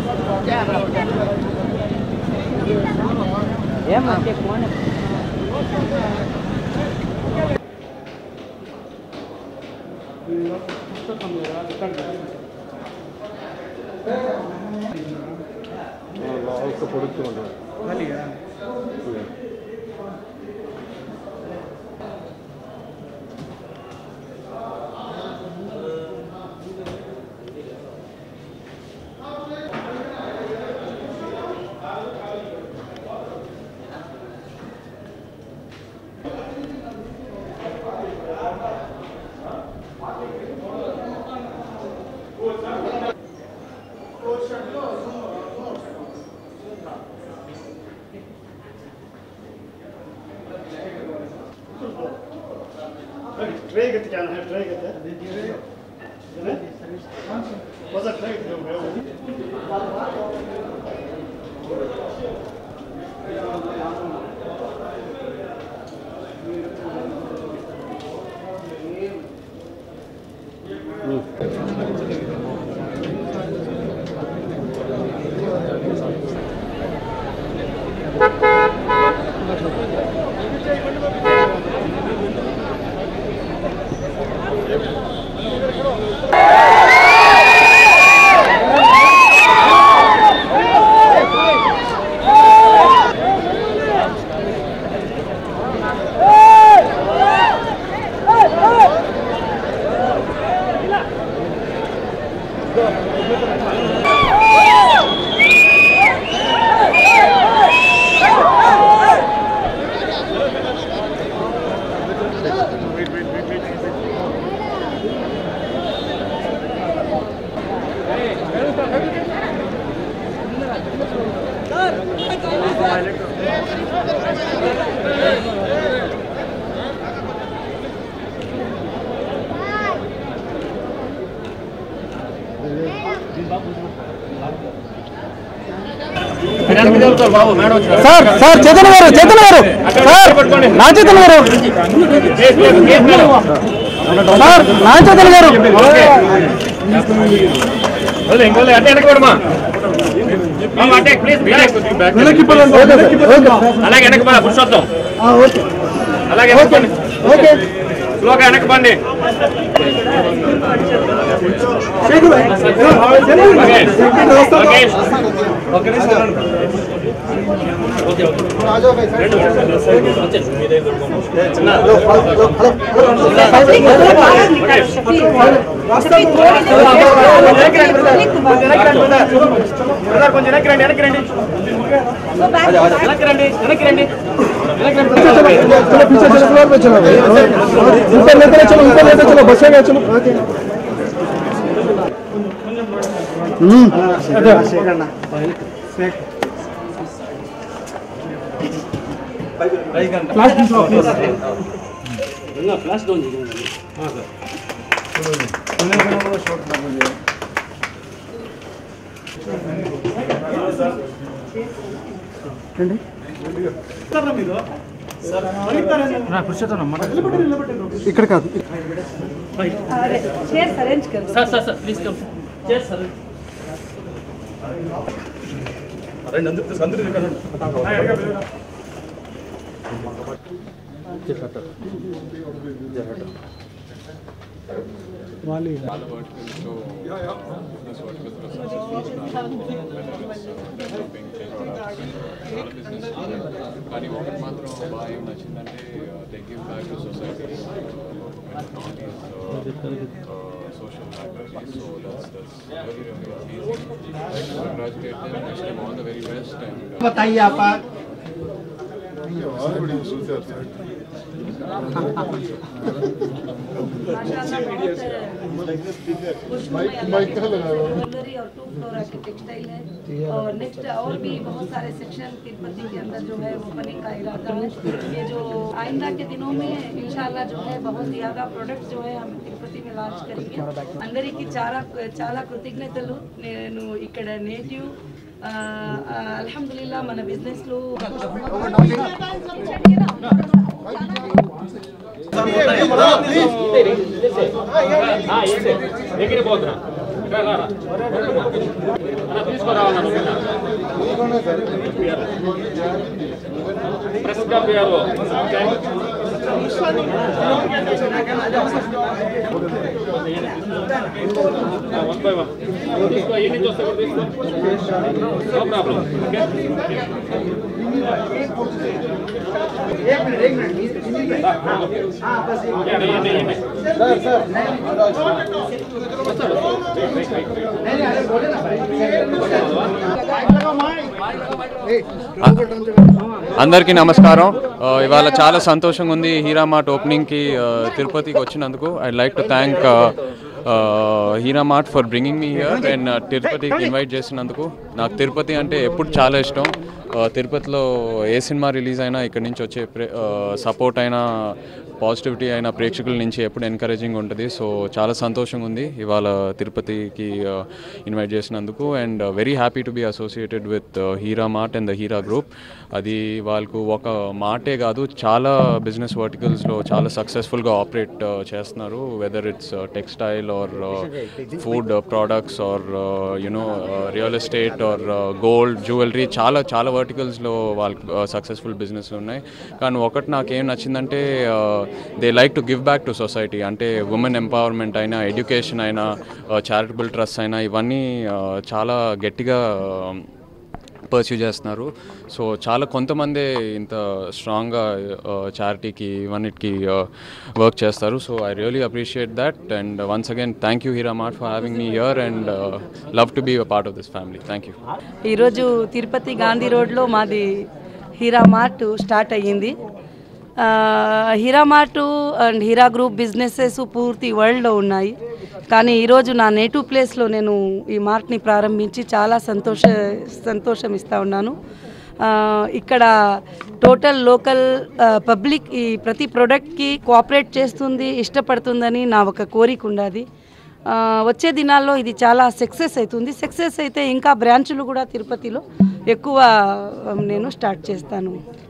Tray कितने क्या है ट्रे कितने कौन सा ट्रे कितने సార్ సార్ చేతన్ గారు సార్ నా చేతన్ గారు సార్ నా చేతన్ గారు అలాగే వెనక పురుషోత్తం అలాగే స్లోగా వెనకబండి फ्लैश डाउन हाँ ఇక్కడ కాదు सर प्लीज कम सर अरे नंदू కానీ ఒకటి మాత్రం బాగా ఏం నచ్చిందంటే they give back to society social factors. So that's very amazing. Congratulate them. Wish them all the very best. And बताइए आप और 2 फ्लोर टेक्सटाइल है और नेक्स्ट और भी बहुत सारे सेक्शन तिरुपति के अंदर जो है ओपनिंग का इरादा है। ये जो आइंदा के दिनों में इंशाल्लाह जो है बहुत ज़्यादा प्रोडक्ट्स जो है हम तिरुपति में लॉन्च करेंगे। अंदरिकी చాలా కృతజ్ఞతలు। నేను ఇక్కడ నేటివ్ అల్హమ్దులిల్లాహ్ మన బిజినెస్ లో लेकिन बहुत ప్రెస్ గా పిఆర్ఓ వన్ బై వన్ తీసుకో ఏ నుంచి వస్తే తీసుకో నో ప్రాబ్లం అందరికీ నమస్కారం. ఇవాళ చాలా సంతోషంగా ఉంది హీరా మార్ట్ ఓపెనింగ్కి తిరుపతికి వచ్చినందుకు. I'd like to thank Heera Mart for bringing me here and తిరుపతికి ఇన్వైట్ చేసినందుకు. నాకు తిరుపతి అంటే ఎప్పుడు చాలా ఇష్టం. తిరుపతిలో ఏ సినిమా రిలీజ్ అయినా ఇక్కడి నుంచి వచ్చే సపోర్ట్ అయినా పాజిటివిటీ అయినా ప్రేక్షకుల నుంచి ఎప్పుడు ఎంకరేజింగ్ ఉంటుంది. సో చాలా సంతోషంగా ఉంది ఇవాళ తిరుపతికి ఇన్వైట్ చేసినందుకు. And very happy to be associated with Heera Mart and the Heera group. అది వాళ్ళకు ఒక మార్టే కాదు, చాలా బిజినెస్ వర్టికల్స్లో చాలా సక్సెస్ఫుల్గా ఆపరేట్ చేస్తున్నారు. Whether it's textile or food products or you know real estate or gold jewellery, చాలా చాలా వర్టికల్స్లో వాళ్ళకి సక్సెస్ఫుల్ బిజినెస్ ఉన్నాయి. కానీ ఒకటి నాకేం నచ్చిందంటే they like to give back to society. అంటే ఉమెన్ ఎంపవర్మెంట్ అయినా, ఎడ్యుకేషన్ అయినా, చారిటబుల్ ట్రస్ట్ అయినా, ఇవన్నీ చాలా గట్టిగా పర్స్యూ చేస్తున్నారు. సో చాలా కొంతమందే ఇంత స్ట్రాంగ్గా చారిటీకి ఇవన్నిటికి వర్క్ చేస్తారు. So I really appreciate that. And once again thank you Heera Mart for having me here and love to be a part of this family. Thank you. ఈరోజు తిరుపతి గాంధీ రోడ్లో మాది హీరా మార్ట్ స్టార్ట్ అయ్యింది. Heera Mart and Heera group businesses పూర్తి వరల్డ్లో ఉన్నాయి. కానీ ఈరోజు నా నేటివ్ ప్లేస్లో నేను ఈ మార్ట్ని ప్రారంభించి చాలా సంతోషం ఇస్తూ ఉన్నాను. ఇక్కడ టోటల్ లోకల్ పబ్లిక్ ఈ ప్రతి ప్రోడక్ట్కి కోఆపరేట్ చేస్తుంది, ఇష్టపడుతుందని నా ఒక కోరిక ఉన్నది. వచ్చే దినాల్లో ఇది చాలా సక్సెస్ అవుతుంది. సక్సెస్ అయితే ఇంకా బ్రాంచులు కూడా తిరుపతిలో ఎక్కువ నేను స్టార్ట్ చేస్తాను.